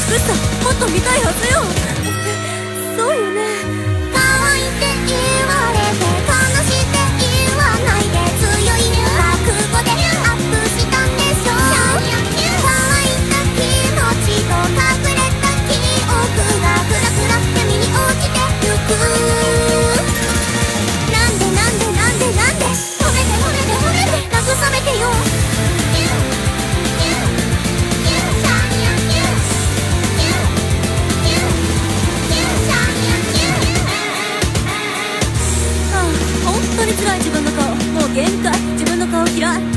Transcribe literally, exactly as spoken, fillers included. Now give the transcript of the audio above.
しさもっと見たいはずよ。そうよね。 可愛いって言われて悲しいって言わないで強い覚悟でアップしたんでしょ。可愛いな気持ちと隠れた記憶がクラクラ闇に落ちてゆく。なんでなんでなんでなんで褒めて褒めて褒めて慰めてよ。 本当に辛い自分の顔、もう限界。自分の顔嫌い。